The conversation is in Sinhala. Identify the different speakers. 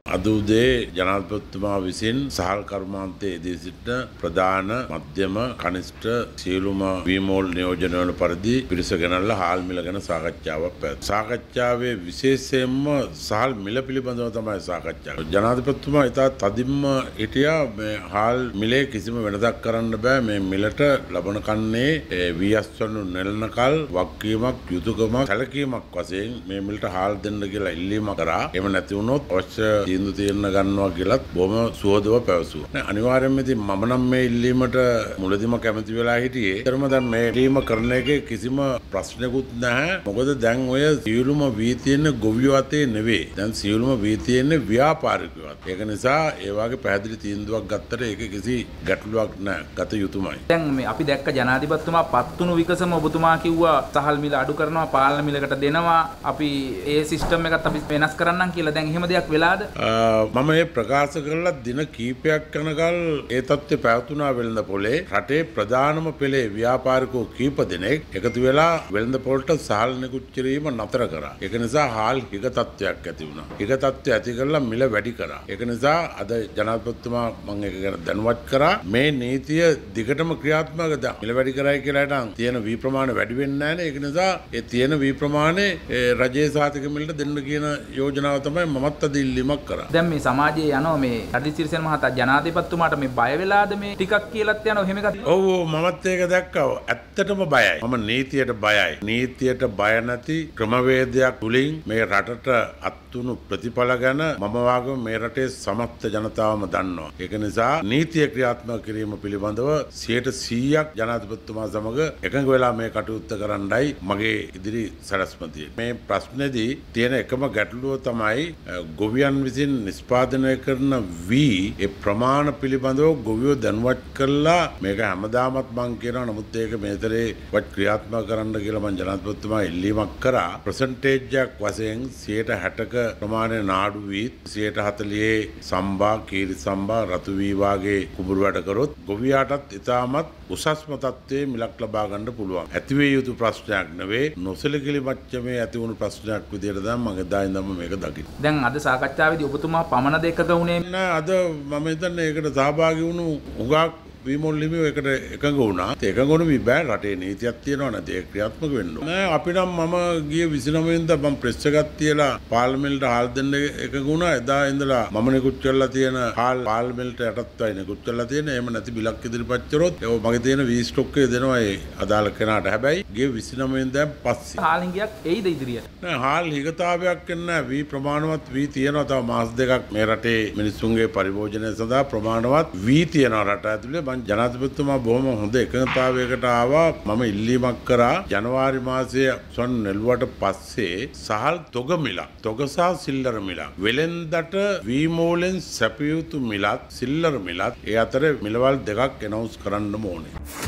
Speaker 1: අද උදේ ජනාධිපතිතුමා විසින් සහල් කර්මාන්තයේ යෙදී සිටින ප්‍රධාන මධ්‍යම කනිෂ්ඨ සියලුම වීමෝල් නියෝජන වන පරිදි පිරිස ගෙනල්ලා හාල් මිල ගැන සාකච්ඡාවක් පැවැත්වුවා. සාකච්ඡාවේ විශේෂයෙන්ම සහල් මිල පිළිබඳව තමයි සාකච්ඡා කළේ. ජනාධිපතිතුමා ඉතා තදින්ම හිටියා මේ හාල් මිලේ කිසිම වෙනසක් කරන්න බෑ. මේ මිලට ලබන කන්නේ වීයස්වනු නෙළනකල් වගකීමක් යුතුයකමක් සැලකීමක් වශයෙන් මේ මිලට හාල් දෙන්න කියලා ඉල්ලීමක් කරා. එහෙම නැති වුණොත් අවශ්‍ය තීන්දුව తీරන ගන්නවා කියලත් බොහොම සුවදව පැවසුවා. අනිවාර්යයෙන්ම ඉතින් මම නම් මේ ඉල්ලීමට මුලදීම කැමති වෙලා හිටියේ. ඒතරම දැන් මේ ඉල්ලීම කරන එකේ කිසිම ප්‍රශ්නකුත් නැහැ. මොකද දැන් ඔය සියලුම වී තියෙන ගොවියෝ අතේ නෙවෙයි. දැන් සියලුම වී තියෙන්නේ ව්‍යාපාරිකයෝ අතේ. ඒක නිසා ඒ වගේ පැහැදිලි තීන්දුවක් ගත්තට ඒක කිසි ගැටලුවක් නැහැ. ගත යුතුමයි.
Speaker 2: දැන් මේ අපි දැක්ක ජනාධිපතිතුමා පත්තුණු විකසම ඔබතුමා කිව්වා සහල් මිල අඩු කරනවා පාලන මිලකට දෙනවා. අපි ඒ සිස්ටම් එකත් අපි වෙනස් කරන්නම් කියලා. දැන් එහෙම දෙයක් වෙලාද?
Speaker 1: මම මේ ප්‍රකාශ කරලා දින කීපයක් යනකල් ඒ තත්ත්වය පැවතුනා වෙළඳ පොලේ. රටේ ප්‍රධානම පෙළේ ව්‍යාපාරිකයෝ කීප දෙනෙක් එකතු වෙලා වෙළඳ පොලට සහල් නිකුත් කිරීම නතර කරා. ඒක නිසා හාල් හිග තත්ත්වයක් ඇති වුණා. හිග තත්ත්වය ඇති කරලා මිල වැඩි කරා. ඒක නිසා අද ජනාධිපතිතුමා මම ඒක ගැන දැනුවත් කරා. මේ නීතිය දිගටම ක්‍රියාත්මක කරා. මිල වැඩි කරයි කියලා හිටන් තියෙන වී ප්‍රමාණය වැඩි වෙන්නේ නැහැ නේ. ඒක නිසා ඒ තියෙන වී ප්‍රමාණය රජයේ සහතික මිලට දෙන්න කියන යෝජනාව තමයි මමත් අද ඉල්ලීමක් කරා.
Speaker 2: දැන් මේ සමාජයේ යනවා මේ රජිත් සිරිසේන මහතා ජනාධිපතිතුමාට මේ බය වෙලාද මේ ටිකක් කියලාත් යනවා එහෙම එකක්.
Speaker 1: ඔව් මමත් ඒක දැක්කා. ඇත්තටම බයයි. මම නීතියට බයයි. නීතියට බය නැති ක්‍රමවේදයක් තුලින් මේ රටට අත්තුණු ප්‍රතිඵල ගැන මම වාගම මේ රටේ සමස්ත ජනතාවම දන්නවා. ඒක නිසා නීතිය ක්‍රියාත්මක කිරීම පිළිබඳව 100% ජනාධිපතිතුමා සමග එකඟ වෙලා මේ කටයුත්ත කරන්නයි මගේ ඉදිරි සැලැස්ම තියෙන්නේ. මේ ප්‍රශ්නේදී තියෙන එකම ගැටලුව තමයි ගොවියන් විසින් නිෂ්පාදනය කරන වී ඒ ප්‍රමාණ පිළිබඳව ගොවියෝ දැනුවත් කරලා මේක හැමදාමත් මං කියනවා. නමුත් ඒක මේතරේ වත් ක්‍රියාත්මක කරන්න කියලා මං ජනාධිපතිතුමා ඉල්ලීමක් කරා. ප්‍රසන්ටේජ් එකක් වශයෙන් 60%ක ප්‍රමාණය නාඩු වී 140 සම්බා කීරි සම්බා රතු වී වාගේ කුඹුරු වැඩ කරොත් ගොවියාටත් ඉතාමත් උසස්ම තත්ත්වයේ මිලක් ලබා ගන්න පුළුවන්. ඇතිවිය යුතු ප්‍රශ්නයක් නෙවෙයි. නොසලකලි මට්ටමේ ඇති වුණු ප්‍රශ්නයක් විදියට තමයි මම එදා ඉඳන්ම මේක දකින්නේ.
Speaker 2: දැන් අද සාකච්ඡාවේදී ඔබතුමා පමණ දෙකක වුණේ
Speaker 1: නෑ. අද මම හිතන්නේ ඒකට සහභාගී වුණු උගක් වීමෝල් ලිමියෝ එකට එකඟ වුණා. එකඟ වුණු බෑ රටේ නීතියක් තියෙනවා නැති ඒක ක්‍රියාත්මක වෙන්න ඕන. නෑ අපි නම් මම ගිය 29 වෙනිදා මම ප්‍රෙස් එකක් තියලා පාර්ලිමේන්තුවට හාල් දෙන්න එකඟ වුණා. එදා ඉඳලා මම නිකුත් කරලා තියෙන හාල් පාර්ලිමේන්තුවට යටත්වයි නිකුත් කරලා තියෙන. එහෙම නැති බිලක් ඉදිරිපත් කරොත් ඒක මගේ තියෙන වී ස්ටොක් එක දෙනවා ඒ අදාළ කෙනාට. හැබැයි ගිය 29 වෙනිදා පස්සේ
Speaker 2: හාල් හිඟයක් එයිද ඉදිරියට?
Speaker 1: නෑ හාල් හිගතාවයක් නැහැ. වී ප්‍රමාණවත් වී තියෙනවා. තව මාස දෙකක් මේ රටේ මිනිස්සුන්ගේ පරිභෝජනය සඳහා ප්‍රමාණවත් වී තියෙනවා රට ඇතුලේ. ජනාධිපතිතුමා බොහොම හොඳ එකඟතාවයකට ආවා. මම ඉල්ලීමක් කරා ජනවාරි මාසයේ සොන් නෙළුවට පස්සේ සහල් තොග මිලක් තොග සහ සිල්ලර මිලක් වෙලෙන්දට වීමෝලෙන් සැපිය යුතු මිලත් සිල්ලර මිලත් ඒ අතර මිලවල් දෙකක් එනවුස් කරන්න ඕනේ.